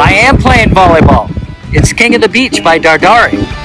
I am playing volleyball. It's King of the Beach by Dardari.